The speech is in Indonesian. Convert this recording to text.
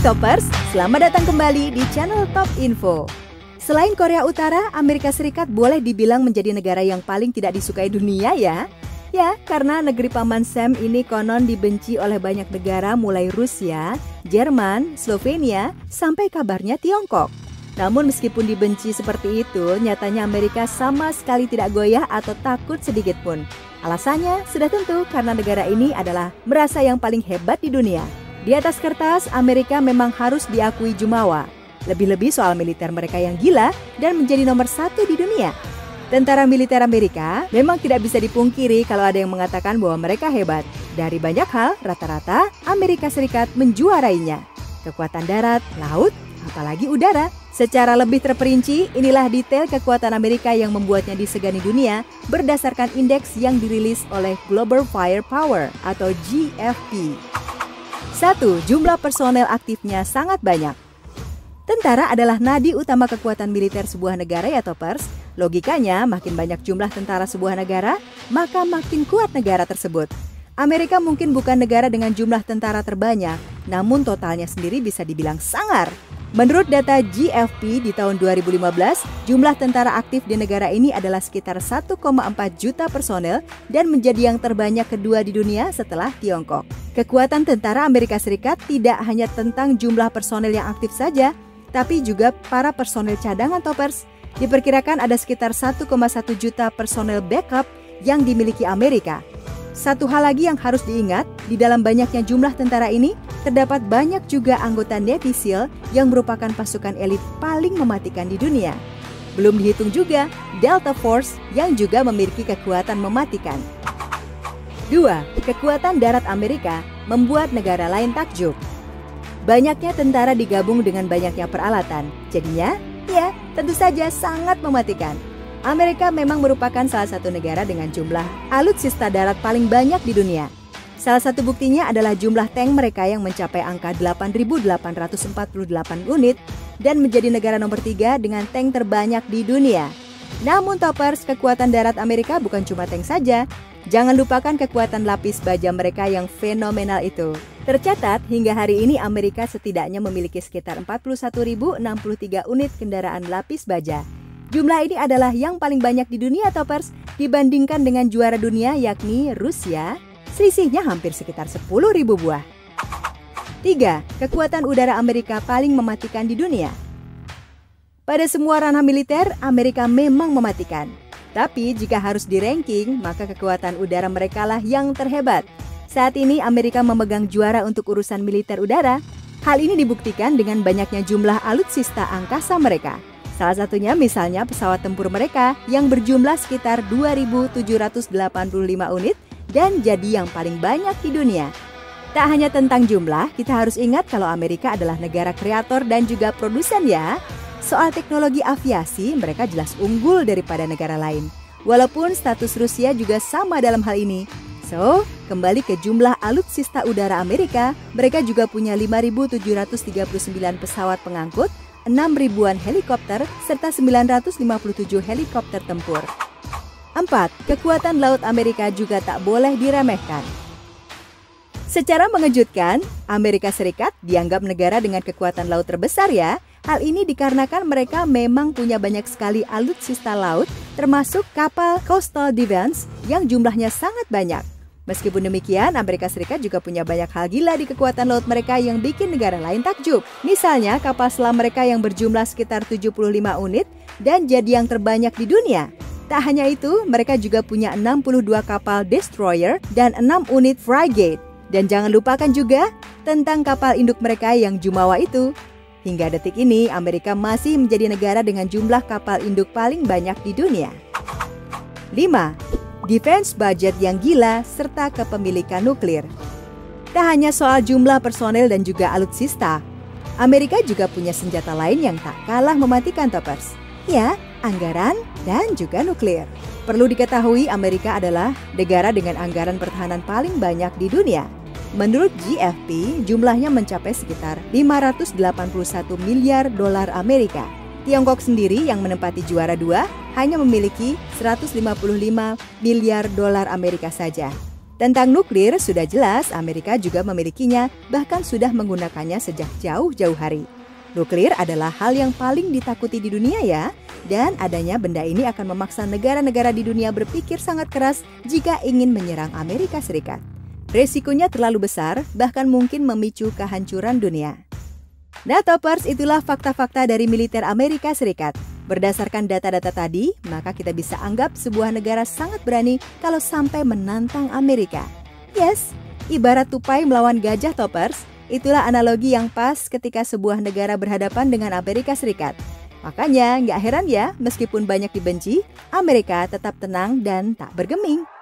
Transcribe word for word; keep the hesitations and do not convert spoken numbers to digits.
Toppers, selamat datang kembali di channel Top Info. Selain Korea Utara, Amerika Serikat boleh dibilang menjadi negara yang paling tidak disukai dunia ya. Ya, karena negeri Paman Sam ini konon dibenci oleh banyak negara mulai Rusia, Jerman, Slovenia, sampai kabarnya Tiongkok. Namun meskipun dibenci seperti itu, nyatanya Amerika sama sekali tidak goyah atau takut sedikit pun. Alasannya sudah tentu karena negara ini adalah merasa yang paling hebat di dunia. Di atas kertas, Amerika memang harus diakui jumawa. Lebih-lebih soal militer mereka yang gila dan menjadi nomor satu di dunia. Tentara militer Amerika memang tidak bisa dipungkiri kalau ada yang mengatakan bahwa mereka hebat. Dari banyak hal, rata-rata Amerika Serikat menjuarainya. Kekuatan darat, laut, apalagi udara. Secara lebih terperinci, inilah detail kekuatan Amerika yang membuatnya disegani dunia berdasarkan indeks yang dirilis oleh Global Firepower atau G F P. Satu. Jumlah personel aktifnya sangat banyak. Tentara adalah nadi utama kekuatan militer sebuah negara ya Toppers. Logikanya, makin banyak jumlah tentara sebuah negara, maka makin kuat negara tersebut. Amerika mungkin bukan negara dengan jumlah tentara terbanyak, namun totalnya sendiri bisa dibilang sangar. Menurut data G F P di tahun dua ribu lima belas, jumlah tentara aktif di negara ini adalah sekitar satu koma empat juta personel dan menjadi yang terbanyak kedua di dunia setelah Tiongkok. Kekuatan tentara Amerika Serikat tidak hanya tentang jumlah personel yang aktif saja, tapi juga para personel cadangan Toppers. Diperkirakan ada sekitar satu koma satu juta personel backup yang dimiliki Amerika. Satu hal lagi yang harus diingat, di dalam banyaknya jumlah tentara ini, terdapat banyak juga anggota Navy SEAL yang merupakan pasukan elit paling mematikan di dunia. Belum dihitung juga Delta Force yang juga memiliki kekuatan mematikan. Dua. Kekuatan darat Amerika membuat negara lain takjub. Banyaknya tentara digabung dengan banyaknya peralatan, jadinya, ya, tentu saja sangat mematikan. Amerika memang merupakan salah satu negara dengan jumlah alutsista darat paling banyak di dunia. Salah satu buktinya adalah jumlah tank mereka yang mencapai angka delapan ribu delapan ratus empat puluh delapan unit dan menjadi negara nomor tiga dengan tank terbanyak di dunia. Namun Toppers, kekuatan darat Amerika bukan cuma tank saja. Jangan lupakan kekuatan lapis baja mereka yang fenomenal itu. Tercatat hingga hari ini Amerika setidaknya memiliki sekitar empat puluh satu ribu enam puluh tiga unit kendaraan lapis baja. Jumlah ini adalah yang paling banyak di dunia Toppers dibandingkan dengan juara dunia yakni Rusia. Selisihnya hampir sekitar sepuluh ribu buah. Tiga. Kekuatan udara Amerika paling mematikan di dunia. Pada semua ranah militer, Amerika memang mematikan. Tapi jika harus di-ranking, maka kekuatan udara mereka lah yang terhebat. Saat ini Amerika memegang juara untuk urusan militer udara. Hal ini dibuktikan dengan banyaknya jumlah alutsista angkasa mereka. Salah satunya misalnya pesawat tempur mereka yang berjumlah sekitar dua ribu tujuh ratus delapan puluh lima unit dan jadi yang paling banyak di dunia. Tak hanya tentang jumlah, kita harus ingat kalau Amerika adalah negara kreator dan juga produsen ya. Soal teknologi aviasi, mereka jelas unggul daripada negara lain. Walaupun status Rusia juga sama dalam hal ini. So, kembali ke jumlah alutsista udara Amerika, mereka juga punya lima ribu tujuh ratus tiga puluh sembilan pesawat pengangkut, enam ribuan helikopter, serta sembilan ratus lima puluh tujuh helikopter tempur. Empat. Kekuatan laut Amerika juga tak boleh diremehkan. Secara mengejutkan, Amerika Serikat dianggap negara dengan kekuatan laut terbesar ya. Hal ini dikarenakan mereka memang punya banyak sekali alutsista laut, termasuk kapal Coastal Defense yang jumlahnya sangat banyak. Meskipun demikian, Amerika Serikat juga punya banyak hal gila di kekuatan laut mereka yang bikin negara lain takjub. Misalnya kapal selam mereka yang berjumlah sekitar tujuh puluh lima unit dan jadi yang terbanyak di dunia. Tak hanya itu, mereka juga punya enam puluh dua kapal destroyer dan enam unit frigate. Dan jangan lupakan juga tentang kapal induk mereka yang jumawa itu. Hingga detik ini, Amerika masih menjadi negara dengan jumlah kapal induk paling banyak di dunia. Lima. Defense budget yang gila serta kepemilikan nuklir. Tak hanya soal jumlah personel dan juga alutsista, Amerika juga punya senjata lain yang tak kalah mematikan Toppers. Ya, anggaran dan juga nuklir. Perlu diketahui Amerika adalah negara dengan anggaran pertahanan paling banyak di dunia. Menurut G F P, jumlahnya mencapai sekitar lima ratus delapan puluh satu miliar dolar Amerika. Tiongkok sendiri yang menempati juara dua hanya memiliki seratus lima puluh lima miliar dolar Amerika saja. Tentang nuklir sudah jelas Amerika juga memilikinya, bahkan sudah menggunakannya sejak jauh-jauh hari. Nuklir adalah hal yang paling ditakuti di dunia ya, dan adanya benda ini akan memaksa negara-negara di dunia berpikir sangat keras jika ingin menyerang Amerika Serikat. Resikonya terlalu besar, bahkan mungkin memicu kehancuran dunia. Nah Toppers, itulah fakta-fakta dari militer Amerika Serikat. Berdasarkan data-data tadi, maka kita bisa anggap sebuah negara sangat berani kalau sampai menantang Amerika. Yes, ibarat tupai melawan gajah Toppers, itulah analogi yang pas ketika sebuah negara berhadapan dengan Amerika Serikat. Makanya nggak heran ya, meskipun banyak dibenci, Amerika tetap tenang dan tak bergeming.